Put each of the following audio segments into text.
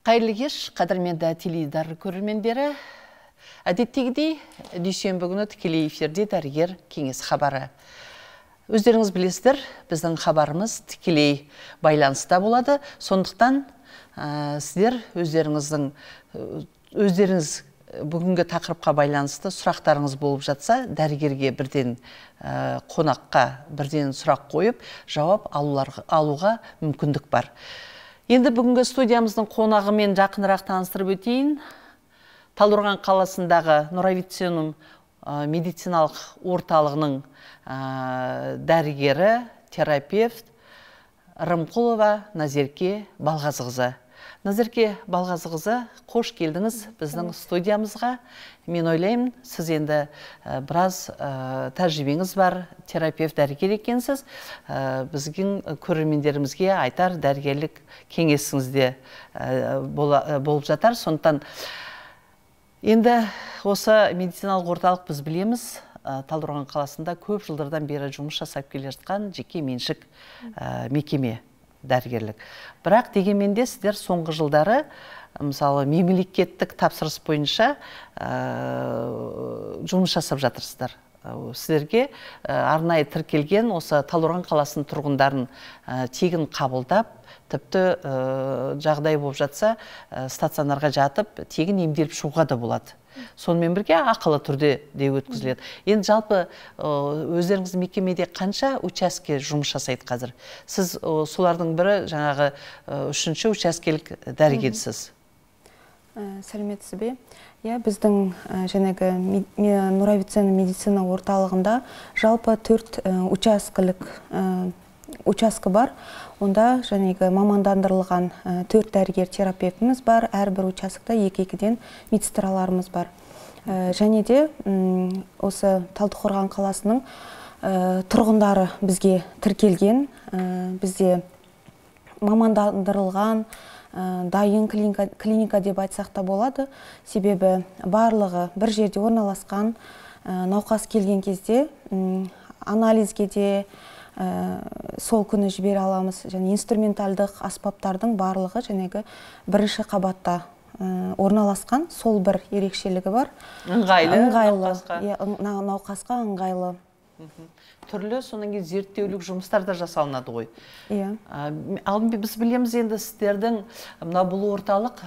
Қайырлы кеш, қадірменді теледидар көрермендері. Әдеттегідей, дүйсенбі күні тікелей эфирде дәрігер кеңес хабары. Өздеріңіз білесіздер, біздің хабарымыз тікелей байланыста болады. Сондықтан сіздер өздеріңіз бүгінгі тақырыпқа байланысты сұрақтарыңыз болып жатса, дәрігерге бірден қонаққа бірден сұрақ қойып, жауап алуға мүмкіндік бар. Енді бүгінгі студиямыздың қонағымен жақынырақ таныстырып өтейін. Талдықорған қаласындағы Нуровиценум медициналық орталығының дәрігері, терапевт Рымқұлова Назерке Балғазықызы. Назерке Балғазықызы, қош келдіңіз біздің студиямызға. Мен ойлаймын, сіз енді біраз тәжірибеңіз бар, терапевт дәрігер екенсіз. Біздің көрермендерімізге айтар дәрігерлік кеңесіңізде болып жатар. Сондықтан енді осы медициналық орталық біз білеміз, Талдықорған қаласында көп жылдардан бері жұмыс жасап келе жатқан жеке меншік мекеме дәрігерлік. Бірақ дегенменде сіздер соңғы жылдары мысалы мемлекеттік тапсырыс бойынша жұмыс жасап жатырсыздар. Сіздерге арнайы тіркелген осы Талдықорған қаласының тұрғындарын тегін қабылдап, тіпті жағдай болып жатса, стационарға жатып, тегін емделіп шығуға да болады. Сонымен бірге ақылы түрде де өткізіледі. Енді жалпы өздеріңіз мекемеде қанша учаске жұмыс жасайды қазір? Сіз солардың бірі жаңағы үшінші учаскелік дәрігерсіз. Сәлеметсіз бе? Біздің жаңағы Нуровиценум медицина орталығында жалпы 4 учаскі бар. Онда жаңағы мамандандырылған 4 дәрігер терапевтіміз бар, әрбір учаскта 2-2-ден медсестраларымыз бар. Және де осы Талдықорған қаласының тұрғындары бізге тіркелген, бізде мамандандырылған дайын клиника деп айтсақ та болады. Себебі барлығы бір жерде орналасқан, науқас келген кезде анализге де сол күні жібере аламыз. Және инструменталдық аспаптардың барлығы жәнегі бірінші қабатта орналасқан, сол бір ерекшелігі бар. Ыңғайлы, науқасқа ыңғайлы. Түрлі сонан кейін зерттеулік жұмыстар да жасалынады ғой. Ал біз білеміз енді сіздердің бұл орталық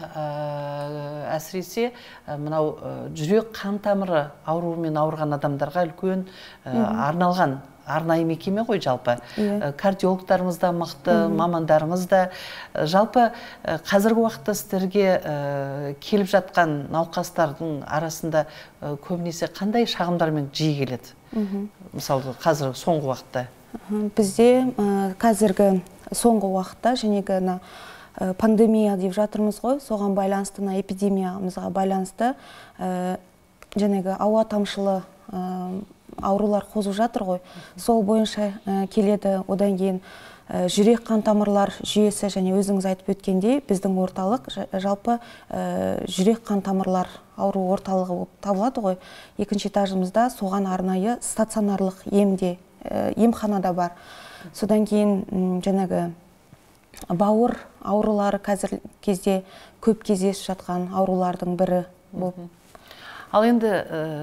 әсіресе жүрек қан тамыры ауруымен ауырған адамдарға үлкен арналған арнайы мекеме ғой жалпы. Кардиологтарыңыз да мықты, мамандарыңыз да. Жалпы қазіргі уақытта сіздерге келіп жатқан науқастардың арасында көбінесе қандай шағымдармен жиі келеді? Мысалы, қазір соңғы уақытта. Бізде қазіргі соңғы уақытта жәнегі пандемия деп жатырмыз ғой, соған байланысты, эпидемиямызға байланысты жәнегі ауа тамшылы аурулар қозып жатыр ғой. Сол бойынша келеді. Одан кейін жүрек қан тамырлар жүйесі, және өзіңіз айтып өткендей, біздің орталық жалпы жүрек қан тамырлар ауру орталығы болып табылады ғой. 2-ші этажымызда соған арнайы стационарлық емханада бар. Содан кейін жаңағы бауыр аурулары қазір кезде көп кездесіп жатқан аурулардың бірі болып. Ал енді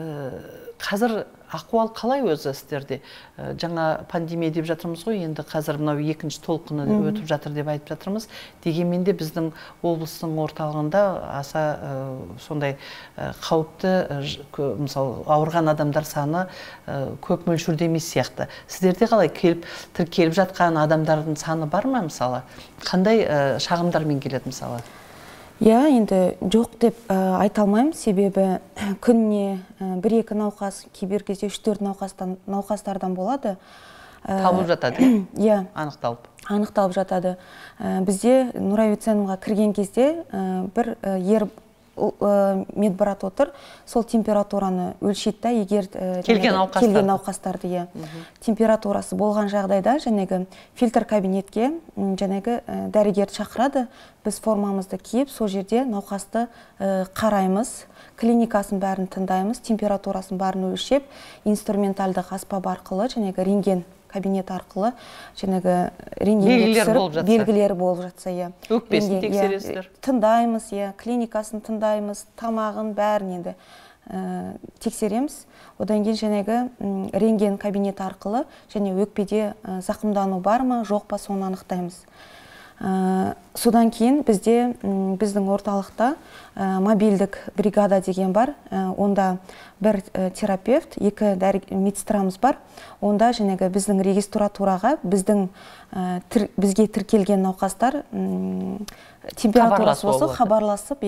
қазір ақуал қалай өзі сіздерде? Жаңа пандемия деп жатырмыз ғой, енді қазір мынау 2-ші толқыны өтіп жатыр деп айтып жатырмыз. Дегенменде біздің облыстың орталығында аса сондай қауіпті, мысалы, ауырған адамдар саны көп мөлшерде емес сияқты. Сіздерде қалай тіркеліп жатқан адамдардың саны бар ма, мысалы? Қандай шағымдармен келеді, мысалы? Енді жоқ деп айта алмаймын, себебі күніне 1-2 науқас, кейбір кезде 3-4 науқастардан болады. Табылып жатады? Анықталып жатады. Бізде Нуровиценумға кірген кезде бір ер медбрат отыр, сол температураны өлшейді, егер келген науқастарды температурасы болған жағдайда жәнегі фильтр кабинетке жәнегі дәрігерді шақырады. Біз формамызды киіп, сол жерде науқасты қараймыз, клиникасын бәрін тыңдаймыз, температурасын барын өлшеп, инструменталдық аспап арқылы жәнегі рентген кабинет арқылы жаңағы рентгенге түсіріп белгілері болып жатса, өкпесін тексересіздер? Тыңдаймыз, клиникасын тыңдаймыз, тамағын бәрін енді тексереміз. Одан кейін жаңағы рентген кабинет арқылы және өкпеде зақымдану бар ма, жоқ па, соны анықтаймыз. Содан кейін біздің орталықта мобильдік бригада деген бар. Онда бір терапевт, 2 медсестрамыз бар. Онда жаңағы біздің регистратураға бізге тіркелген науқастар температурасы болса хабарласып,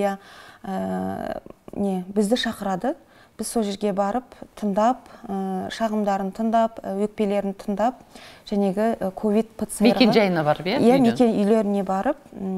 бізді шақырады. Біз сол жерге барып, тыңдап, шағымдарын тыңдап, өкпелерін тыңдап, жәнегі ковид ПЦР-ға... Мекен жайына барып, мекен үйлеріне барып,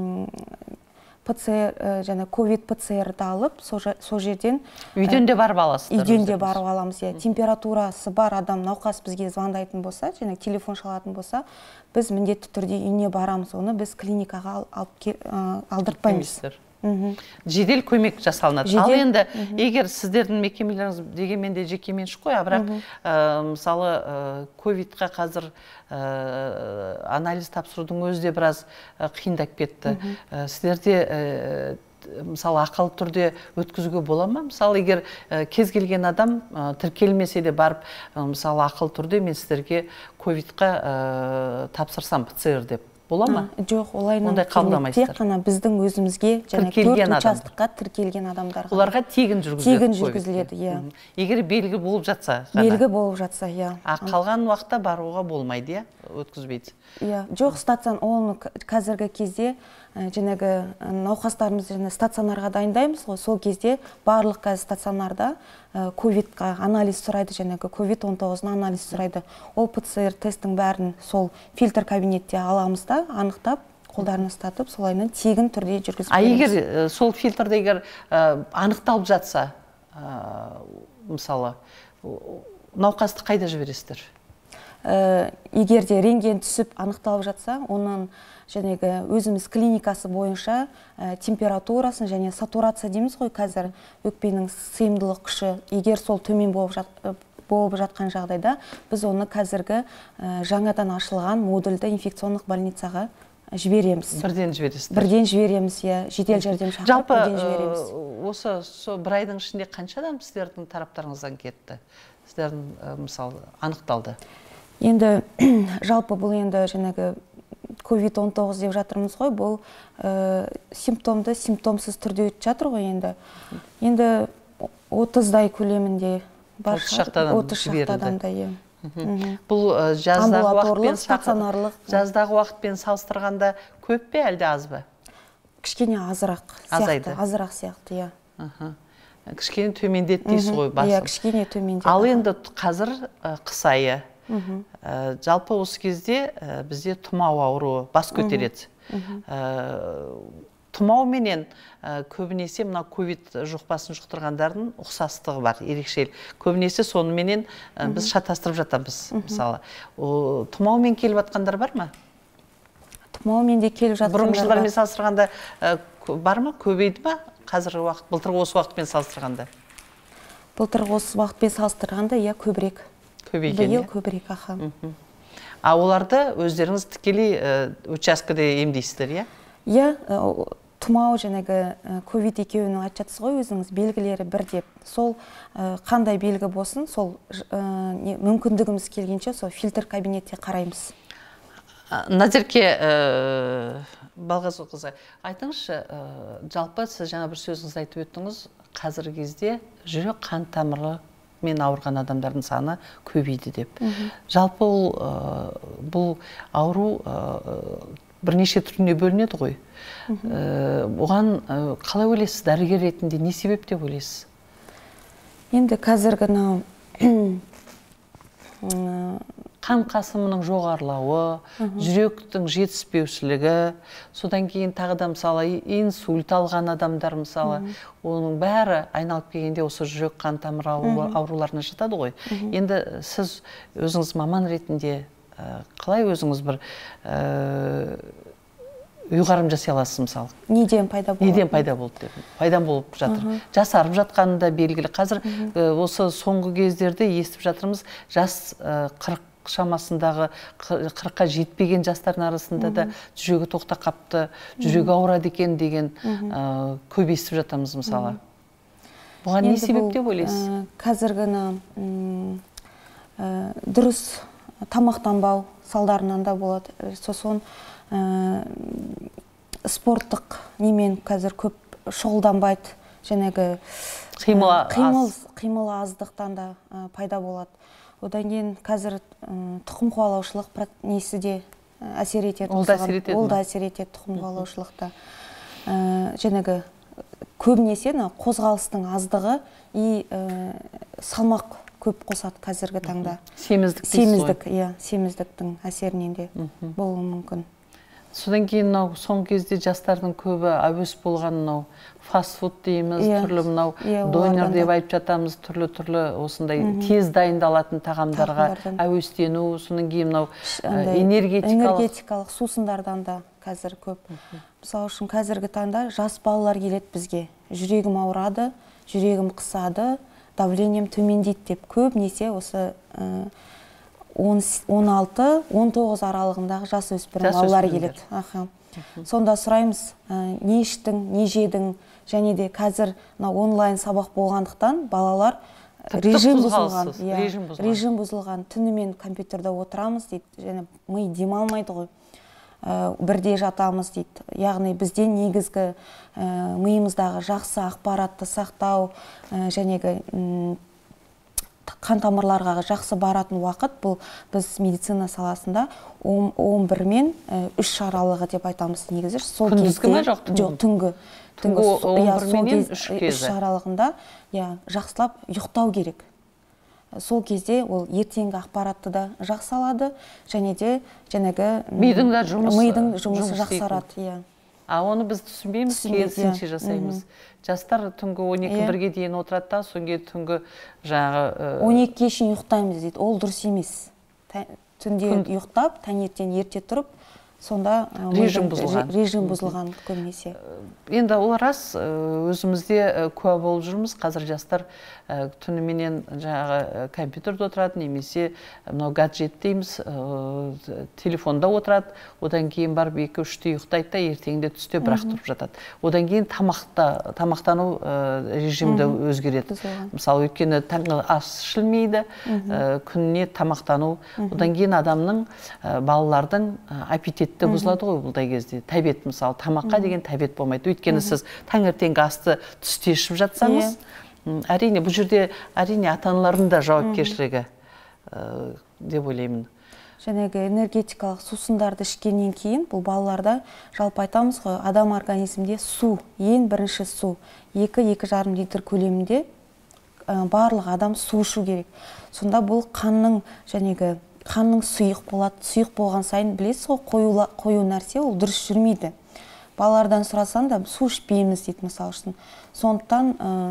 ковид ПЦР-ді алып, сол жерден... Үйден де барып аласыздар? Үйден де барып аламыз. Температурасы бар адам науқас бізге звондайтын болса, және телефон шалатын болса, біз міндетті түрде үйіне барамыз. Оны біз клиникаға алдыртпаймыз. Жедел көмек жасалынады. Ал енді, егер сіздердің мекемелеріңіз дегенмен де жекеменшік қой, бірақ мысалы ковидқа қазір анализ тапсырудың өзі де біраз қиындап кетті. Сіздерде мысалы ақылы түрде өткізуге бола ма? Мысалы, егер кез келген адам тіркелмесе де барып, мысалы ақылы түрде мен сіздерге ковидқа тапсырсам ПЦР деп бола ма? Жоқ, олайынан тек қана біздің өзімізге және 4 участыққа тіркелген адамдарға. Оларға тегін жүргізіледі, Егер белгі болып жатса? Белгі болып жатса, Қалған уақытта баруға болмайды, өткізбейді? Жоқ, оны қазіргі кезде жаңағы науқастарымызды стационарға дайындаймыз ғой, сол кезде барлық стационарда ковидқа анализ сұрайды, жаңағы ковид-19 анализ сұрайды. Ол ПЦР тесттің бәрін сол фильтр кабинетте аламыз да, анықтап, қолдарын ұстатып, солайынан тегін түрде жүргізіп береміз. Егер сол фильтрді егер анықталып жатса, мысалы, науқасты қайда жібересіздер? Егер де рентген түсіп анықталып жатса, оның жәнегі өзіміз клиникасы бойынша температурасын және сатурация дейміз ғой, қазір өкпенің сыйымдылық күші, егер сол төмен болып жатқан жағдайда, біз оны қазіргі жаңадан ашылған модульді инфекционлық больницаға жібереміз. Бірден жібересіз? Бірден жібереміз, жедел жәрдем шақырып бірден жібереміз. Жалпы, осы бір айдың ішінде қанша адам сіздердің тараптарыңыздан кетті? Сіздердің, мысалы, анықталды? Енді жалпы бұл енді жаңағы ковид-19 деп жатырмыз ғой, бұл симптомсыз түрде өтіп жатыр ғой енді. Енді 30-дай көлемінде бар. 30 шақты адамда. Бұл жаздағы уақытпен салыстырғанда көп пе, әлде аз ба? Кішкене азырақ сияқты, Кішкене төмендет дейсіз ғой басын? Кішкене төмендет. Ал енді қазір қыс айы. Жалпы осы кезде бізде тұмау ауруы бас көтереді. Тұмау менен көбінесе мына ковид жұқпасын жұқтырғандардың ұқсастығы бар, ерекшел. Көбінесе соныменен біз шатастырып жатамыз, мысалы. Тұмаумен келіп жатқандар бар ма? Тұмаумен де келіп жатқандар бар. Бұрынғы жылдармен салыстырғанда бар ма? Көбейді ма? Қазіргі уақыт, былтырғы осы уақытпен салыстырғанда? Былтырғы осы уақытпен салыстырғанда, көбірек. Биыл көбірек, Оларды өздеріңіз тікелей учаскеде емдейсіздер, тұмау жәнегі ковид екеуінің айтып жатсыз ғой, өзіңіз белгілері бір деп. Сол қандай белгі болсын, сол мүмкіндігіміз келгенше сол фильтр кабинетте қараймыз. Назерке Балғазықызы, айтыңызшы, жалпы сіз жаңа бір сөзіңіз айтып өттіңіз, қазіргі кезде жүрек қан тамыры мен ауырған адамдардың саны көбейді деп. Жалпы бұл ауру бірнеше түріне бөлінеді ғой. Оған қалай ойлайсыз, дәрігер ретінде не себеп деп ойлайсыз? Енді қазіргі қан қасымының жоғарылауы, жүректің жетіспеушілігі, содан кейін тағы да мысалы инсульт алған адамдар мысалы, оның бәрі айналып келгенде осы жүрек қан тамыр ауруларына жатады ғой. Енді сіз өзіңіз маман ретінде қалай өзіңіз бір ұйғарым жасай аласыз мысалы? Неден пайда болды? Неден пайда болды деп. Пайдан болып жатыр. Жасарып жатқаны да белгілі. Қазір осы соңғы кездерде естіп жатырмыз, жас шамасындағы 40-қа жетпеген жастардың арасында да жүрегі тоқтап қапты, жүрегі ауырады екен деген көп естіп жатамыз мысалы. Бұған не себеп деп ойлайсыз? Қазіргіні дұрыс тамақтанбау салдарынан да болады. Сосын спорттық немен қазір көп шұғылданбайды, жәнегі қимыл аздықтан да пайда болады. Одан кейін қазір тұқым қуалаушылық несі де әсер етеді. Ол да әсер етеді тұқым қуалаушылықта. Жәнегі көбінесе қозғалыстың аздығы и салмақ көп қосады қазіргі таңда. Семіздіктің әсерінен де болуы мүмкін. Содан кейін соңғы кезде жастардың көбі әуес болған фастфуд дейміз, түрлі донер деп айтып жатамыз, түрлі осындай тез дайындалатын тағамдарға әуестену, содан кейін энергетикалық сусындардан да қазір көп. Мысалы үшін қазіргі таңда жас балалар келеді бізге. Жүрегім ауырады, жүрегім қысады, давлением төмендейді деп көбінесе осы 16-19 аралығындағы жас өспірім балалар келеді. Сонда сұраймыз, не іштің, не жедің, және де қазір онлайн сабақ болғандықтан балалар режим бұзылған, түнімен компьютерде отырамыз дейді, және ми демалмайды ғой, бірде жатамыз дейді. Яғни бізде негізгі миымыздағы жақсы ақпаратты сақтау, жәнегі қан тамырларға жақсы баратын уақыт, бұл біз медицина саласында 11 мен 3 аралығы деп айтамыз негізі. Күндізгі ме жоқ? Жоқ, түнгі. Түнгі 11 менен 3 кезі. 3 аралығында жақсылап ұйықтау керек. Сол кезде ол ертеңгі ақпаратты да жақсы алады, және де мидың жұмысы жақсарады. Оны біз түсінбейміз, керісінше жасаймыз. Жастар түнгі 12-1-ге дейін отырады да, соңғы түнгі 12-ге шейін ұйықтаймыз дейді. Ол дұрыс емес. Түнде ұйықтап, таңертең ерте тұрып, сонда режим бұзылған көбінесе. Енді ол рас, өзімізде куә болып жүрміз. Қазір жастар түніменен компьютерде отырады, немесе гаджет дейміз, телефонда отырады. Одан кейін барып 2-3-те ұйықтайды да, ертеңде түсте бірақ тұрып жатады. Одан кейін тамақтану режимді өзгереді. Мысалы, өйткені таңғы ас ішілмейді, күніне тамақтану. Одан кейін адамның, балалардың аппетиті бұзылады ғой бұлдай кезде. Тәбет, мысалы, тамаққа деген тәбет болмайды. Өйткені сіз таңертеңгі асты түсте ішіп жатсаңыз, әрине, бұл жерде әрине ата-аналардың да жауапкершілігі деп ойлаймын. Жәнегі энергетикалық сусындарды ішкеннен кейін, бұл балаларда жалпы айтамыз ғой, адам организмде су, ең бірінші су, 2-2,5 литр көлемінде барлық адам су ішу керек. Сонда бұл қанның сұйық болады. Сұйық болған сайын білесіз ғой, қою нәрсе ол дұрыс жүрмейді. Балалардан сұрасаң да су ішпейміз дейді мысалы үшін. Сондықтан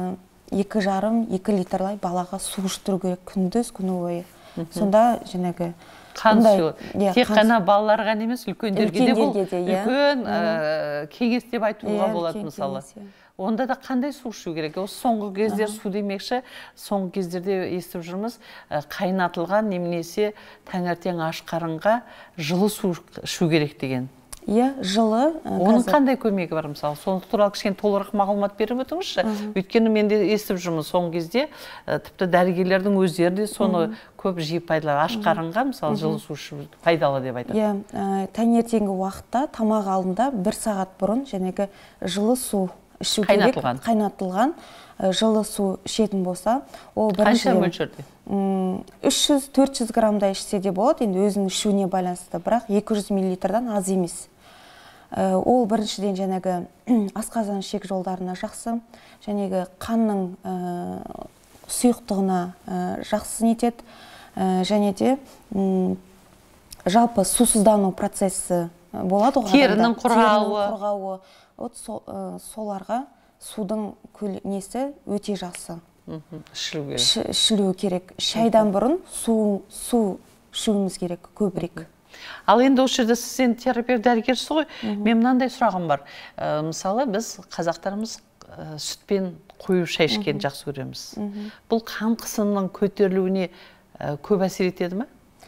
2,5-2 литрлай балаға су іштіру керек күндіз күні бойы. Сонда қан суы. Тек қана балаларға емес, үлкендерге де бұл үлкен кеңес деп айтуға болады мысалы. Онда да қандай су ішу керек? Осы соңғы кездер су демекші, соңғы кездерде естіп жүрміз, қайнатылған немесе таңертең аш қарынға жылы су ішу керек деген. Жылы. Оның қандай көмегі бар мысалы? Соны туралы кішкене толығырақ мағлұмат беріп өтіңізші. Өйткені мен де естіп жүрмін соңғы кезде, тіпті дәрігерлердің өздері де соны көп жиі пайдаланады. Аш қарынға мысалы жылы су ішу пайдалы деп айтады. Таңертеңгі уақытта тамақ алдында 1 сағат бұрын жәнегі жылы су ішу керек. Қайнатылған жылы су ішетін болса, ол қанша мөлшерде? 300-400 граммдай ішсе де болады, енді өзінің ішуіне байланысты, бірақ 200 миллилитрдан аз емес. Ол біріншіден жәнегі асқазан ішек жолдарына жақсы, жәнегі қанның сұйықтығына жақсы нетеді, және де жалпы сусыздану процесі болады ғой. Терінің құрғауы. Соларға судың несі өте жақсы. Ішілу керек. Шайдан бұрын су ішуіміз керек көбірек. Ал енді осы жерде сіз енді терапевт дәрігерсіз ғой, мен мынандай сұрағым бар. Мысалы, біз қазақтарымыз сүтпен қою шай ішкен жақсы көреміз. Бұл қан қысымының көтерілуіне көп әсер етеді ме?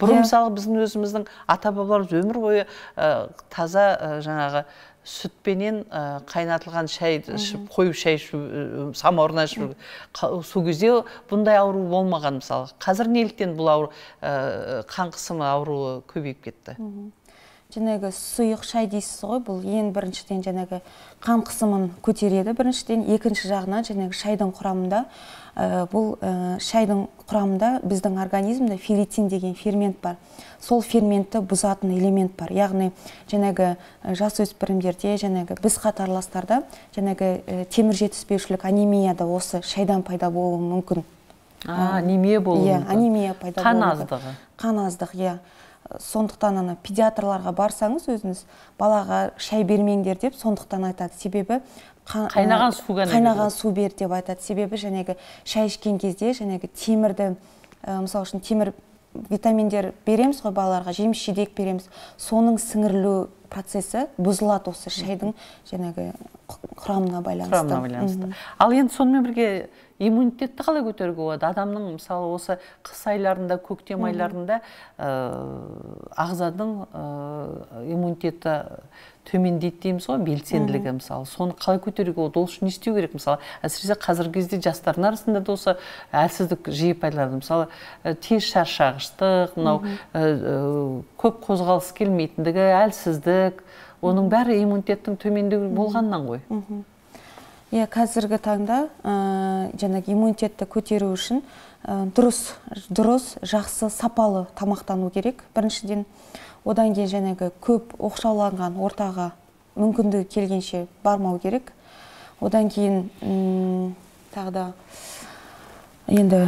Бұрын мысалы біздің өзіміздің ата-бабаларымыз өмір бойы таза жаңағы сүтпенен қайнатылған шай ішіп, қойып шай ішіп, самаурын ішіп, сол кезде бұндай ауру болмаған мысалы. Қазір неліктен бұл ауру, қан қысымы ауруы көбейіп кетті? Жаңағы сұйық шай дейсіз ғой, бұл ең біріншіден жаңағы қан қысымын көтереді. Біріншіден, екінші жағынан жаңағы шайдың құрамында, бұл шайдың құрамында біздің организмде ферритин деген фермент бар. Сол ферментті бұзатын элемент бар. Яғни жаңағы жасөспірімдерде, жаңағы біз қатарластарда жаңағы темір жетіспеушілік, анемияда осы шайдан пайда болуы мүмкін. Анемия болуы мүмкін. Анемия пайда болуы мүмкін. Қан аздығы. Қан аздық, сондықтан педиатрларға барсаңыз өзіңіз балаға шай бермеңдер деп сондықтан айтады. Себебі қайнаған су бер деп айтады. Себебі жаңағы шай ішкен кезде жаңағы темірді, мысалы үшін темір витаминдер береміз ғой балаларға, жеміс жидек береміз. Соның сіңірілу процесі бұзылады осы шайдың жаңағы құрамына байланысты. Ал енді сонымен бірге иммунитетті қалай көтеруге болады? Адамның мысалы осы қыс айларында, көктем айларында ағзаның иммунитеті төмендейді дейміз ғой, белсенділігі мысалы. Соны қалай көтеруге болады? Ол үшін не істеу керек мысалы? Әсіресе қазіргі кезде жастардың арасында да осы әлсіздік жиі пайдаланады. Мысалы, тез шаршағыштық, мынау көп қозғалыс келмейтіндігі, әлсіздік, оның бәрі иммунитеттің төмендеу болғаннан ғой. Қазіргі таңда жаңағы иммунитетті көтеру үшін дұрыс, жақсы, сапалы тамақтану керек. Біріншіден, одан кейін жаңағы көп оқшауланған ортаға мүмкіндігі келгенше бармау керек. Одан кейін тағы да енді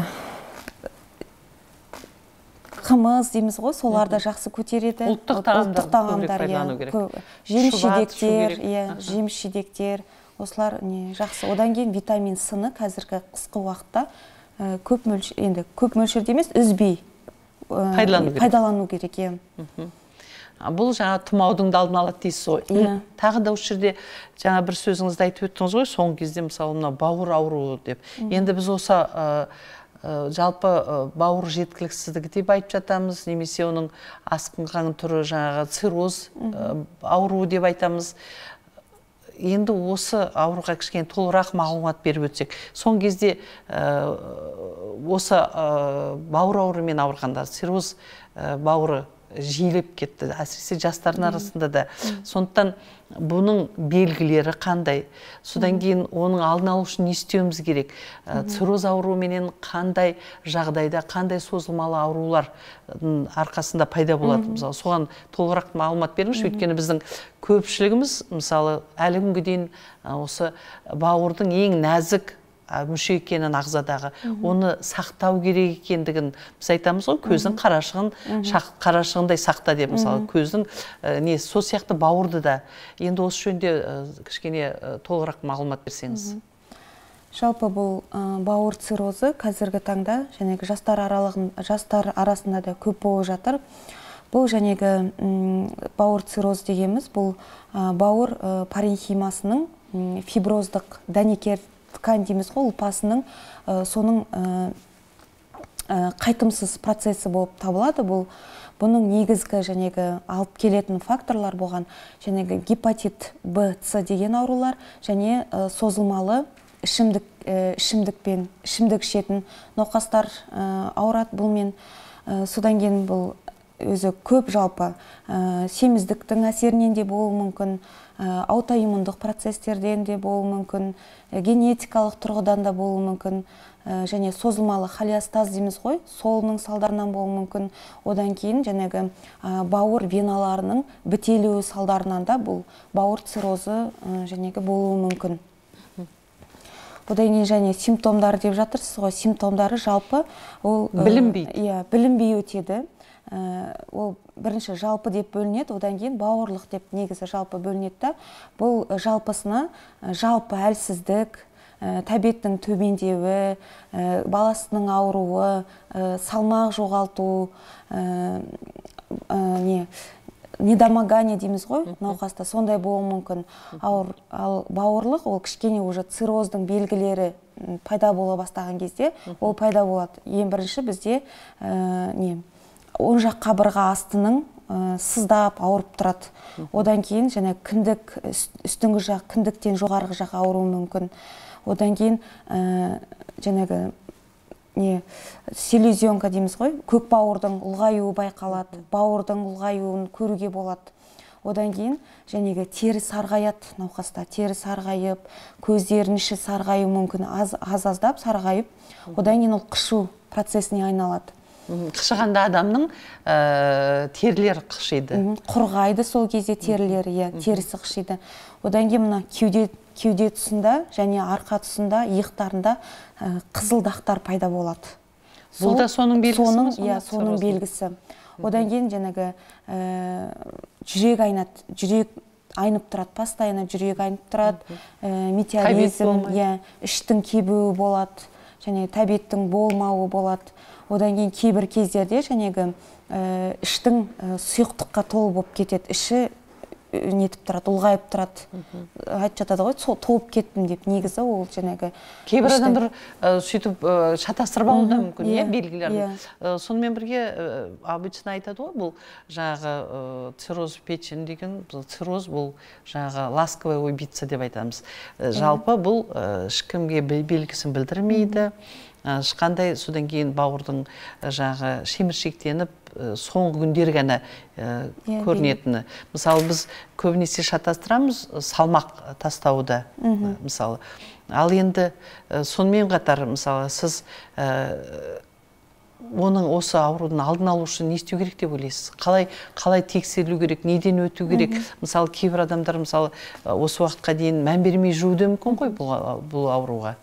қымыз дейміз ғой, соларды жақсы көтереді. Ұлттық тағамдар пайдалану керек. Жеміс жидектер, осылар жақсы. Одан кейін витамин С-ны қазіргі қысқы уақытта көп мөлшерде емес, үзбей пайдалану керек. Бұл жаңа тұмаудың алдын алады дейсіз ғой. Тағы да осы жерде жаңа бір сөзіңізді айтып өттіңіз ғой, соңғы кезде мысалы бауыр ауруы деп. Енді біз осы жалпы бауыр жеткіліксіздігі деп айтып жатамыз, немесе оның асқынған түрі жаңағы цирроз ауруы деп айтамыз. Енді осы ауруға кішкене толығырақ мағлұмат беріп өтсек. Соңғы кезде осы бауыр ауруымен ауырғанда цирроз бауыры жиілеп кетті, әсіресе жастардың арасында да. Сондықтан бұның белгілері қандай? Содан кейін оның алдын алу үшін не істеуіміз керек? Цирроз ауруыменен қандай жағдайда, қандай созылмалы аурулар арқасында пайда болады? Мысалы, соған толығырақ мағлұмат беріңізші, өйткені біздің көпшілігіміз, мысалы, әлі күнге дейін осы бауырдың ең нәзік мүше екенін ағзадағы, оны сақтау керек екендігін біз айтамыз ғой, көздің қарашығындай сақта деп, мысалы, көздің сол сияқты бауырды да. Енді осы жөнде кішкене толығырақ мағлұмат берсеңіз. Жалпы бұл бауыр циррозы қазіргі таңда жәнегі жастар арасында да көп болып жатыр. Бұл жәнегі бауыр цирроз дегеніміз, бұл бауыр паренхимасының фиброздық дәнекер ткань дейміз ғой, ұлпасының соның қайтымсыз процесі болып табылады. Бұның негізгі жәнегі алып келетін факторлар болған жәнегі гепатит Б, С деген аурулар және созылмалы ішімдік ішетін науқастар ауырады бұлмен. Содан кейін бұл өзі көп жалпы семіздіктің әсерінен де болуы мүмкін, аутоиммундық процестерден де болуы мүмкін, генетикалық тұрғыдан да болуы мүмкін, және созылмалы холеостаз дейміз ғой, солының салдарынан болуы мүмкін. Одан кейін жәнегі бауыр веналарының бітелуі салдарынан да бұл бауыр циррозы жәнегі болуы мүмкін. Одан кейін және симптомдары деп жатырсыз ғой, симптомдары жалпы білінбей өтеді. Ол бірінші жалпы деп бөлінеді, одан кейін бауырлық деп негізі жалпы бөлінеді. Бұл жалпысына жалпы әлсіздік, тәбеттің төмендеуі, баласының ауруы, салмақ жоғалту, недомогание дейміз ғой, науқаста сондай болуы мүмкін. Ал бауырлық ол кішкене уже цирроздың белгілері пайда бола бастаған кезде ол пайда болады. Ең бірінші бізде оң жақ қабырға астының сыздап ауырып тұрады. Одан кейін және кіндік, үстіңгі жақ кіндіктен жоғарғы жақ ауыруы мүмкін. Одан кейін жәнегі селезенка дейміз ғой, көк бауырдың ұлғаюы байқалады, бауырдың ұлғаюын көруге болады. Одан кейін жәнегі тері сарғаяды науқаста, тері сарғайып, көздерінің іші сарғаю мүмкін, аз-аздап сарғайып, одан кейін ол қышу процесіне айналады. Қышығанда адамның терілер қышиды. Құрғайды сол кезде терілері, терісі қышиды. Одан кейін мына кеуде тұсында және арқа тұсында, иықтарында қызыл дақтар пайда болады. Бұл да соның белгісі? Соның белгісі. Одан кейін жәнегі жүрек айнады, жүрек айнып тұрады, постоянно жүрек айнып тұрады, метеоризм, іштің кебуі болады, және тәбеттің болмауы болады. Одан кейін кейбір кездерде жәнегі іштің сұйықтыққа толы болып кетеді, іші нетіп тұрады, ұлғайып тұрады. Айтып жатады ғой, толып кеттім деп, негізі ол жәнегі. Кейбір адамдар сөйтіп шатастырып алуы да мүмкін, белгілерін. Сонымен бірге обычно айтады ғой, бұл жаңағы цирроз печени деген, цирроз бұл жаңағы ласковая убийца деп айтамыз. Жалпы бұл ешкімге белгісін білдірмейді. Ешқандай содан кейін бауырдың жағы шеміршектеніп, соңғы күндері ғана көрінетіні. Мысалы, біз көбінесе шатастырамыз салмақ тастауды, мысалы. Ал енді сонымен қатар, мысалы, сіз оның осы аурудың алдын алу үшін не істеу керек деп ойлайсыз? Қалай тексерілу керек, неден өту керек? Мысалы, кейбір адамдар, мысалы, осы уақытқа дейін мән бермей жүруі мүмкін ғой бұл ауруға.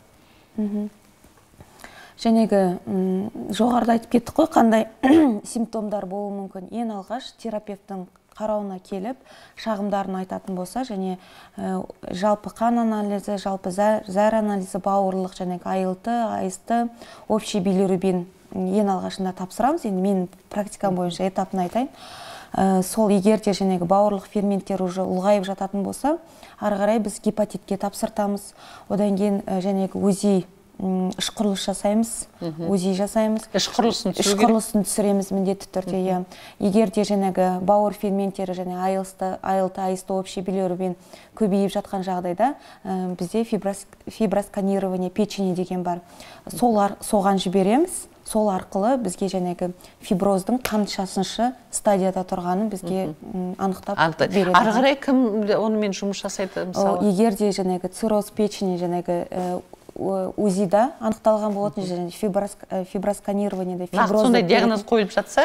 Жәнегі жоғарыда айтып кеттік қой, қандай симптомдар болуы мүмкін. Ең алғаш терапевттің қарауына келіп, шағымдарын айтатын болса, және жалпы қан анализі, жалпы зәр анализі, бауырлық, жәнегі АЛТ, АСТ, общий билирубин ең алғашында тапсырамыз. Енді мен практикам бойынша этапын айтайын. Сол егерде жәнегі бауырлық ферменттер уже ұлғайып жататын болса, ары қарай біз гепатитке тапсыртамыз. Одан кейін жәнегі УЗИ іш құрылыс жасаймыз, УЗИ жасаймыз. Іш құрылысын түсіреміз міндетті түрде. Егерде жәнегі бауыр ферменттері және АЛТ, АСТ, общий билирубин көбейіп жатқан жағдайда бізде фибросканирование печени деген бар. Соған жібереміз. Сол арқылы бізге жәнегі фиброздың қаншасыншы стадияда тұрғанын бізге анықтап береді. Ары қарай кім онымен жұмыс жасайды, мысалы? Егерде жәнегі цирроз печени жәнегі УЗИда анықталған болатын, және фибросканированиеде нақты сондай диагноз қойылып жатса,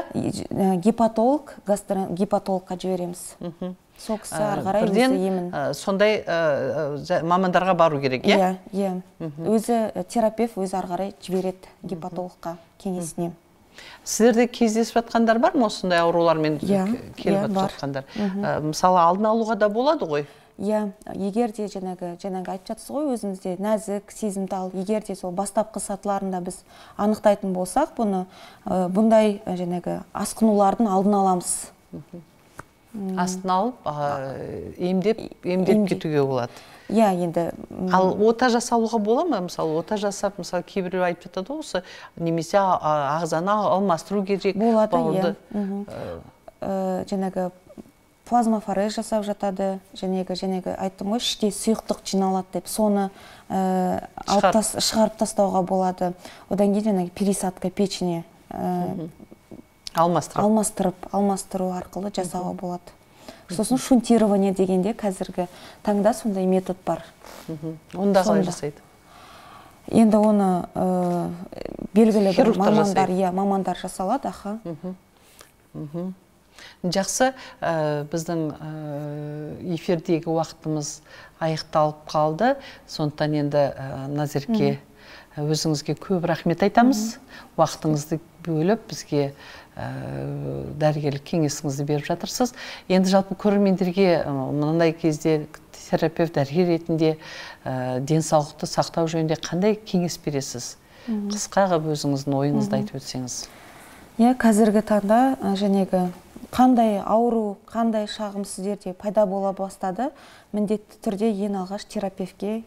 гепатологқа жібереміз. Сол кісі ары қарай емін. Сондай мамандарға бару керек, иә? Өзі терапевт өзі ары қарай жібереді гепатологқа кеңесіне. Сіздерде кездесіп жатқандар бар ма осындай аурулармен келіп жатқандар? Мысалы, алдын алуға да болады ғой? Егерде жаңағы айтып жатсыз ғой, өзімізде нәзік, сезімтал, егерде сол бастапқы сатыларында біз анықтайтын болсақ, бұндай жаңағы асқынулардың алдын аламыз. Астын алып, емдеп кетуге болады. Енді. Ал ота жасалуға бола ма? Мысалы, ота жасап, мысалы, кейбір айтып жатады осы, немесе ағзаны алмастыру керек. Болады, жаңағы плазмафорез жасап жатады, жәнегі айттым ғой, іште сұйықтық жиналады деп, соны шығарып тастауға болады. Одан кейін жәнегі пересадка печени алмастыру арқылы жасауға болады. Сосын шунтирование дегенде қазіргі таңда сондай метод бар. Онда қалай жасайды? Енді оны белгілі мамандар жасалады. Жақсы, біздің эфирдегі уақытымыз аяқталып қалды. Сондықтан енді Назерке, өзіңізге көп рахмет айтамыз. Уақытыңызды бөліп, бізге дәрігерлік кеңесіңізді беріп жатырсыз. Енді жалпы көрермендерге мынандай кезде терапевт, дәрігер ретінде денсаулықты сақтау жөнінде қандай кеңес бересіз? Қысқа ғып өзіңіздің ойыңызды айтып өтсеңіз. Қазіргі таңда жәнегі қандай ауру, қандай шағым сіздерде пайда бола бастады, міндетті түрде ең алғаш терапевтке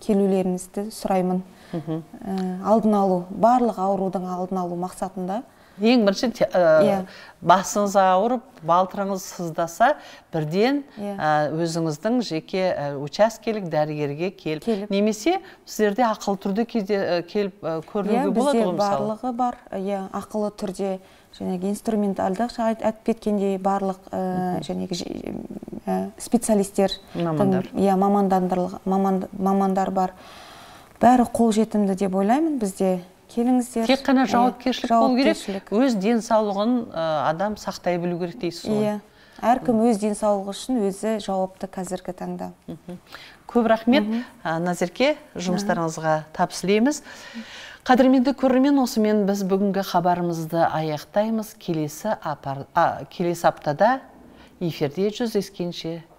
келулеріңізді сұраймын. Алдын алу, барлық аурудың алдын алу мақсатында ең бірінші басыңыз ауырып, балтырыңыз сыздаса, бірден өзіңіздің жеке учаскелік дәрігерге келіп, немесе сіздерде ақылы түрде келіп көрінуге болады ғой мысалы? Барлығы бар, ақылы түрде жәнегі инструменталдық айтып кеткендей барлық специалистер, мамандар бар. Бәрі қолжетімді деп ойлаймын бізде. Келіңіздер. Тек қана жауапкершілік болу керек, өз денсаулығын адам сақтай білу керек дейсіз ғой. Әркім өз денсаулығы үшін өзі жауапты қазіргі таңда. Көп рахмет, Назерке, жұмыстарыңызға табыс тілейміз. Қадірменді көрермен, осымен біз бүгінгі хабарымызды аяқтаймыз. Келесі аптада эфирде жүздескенше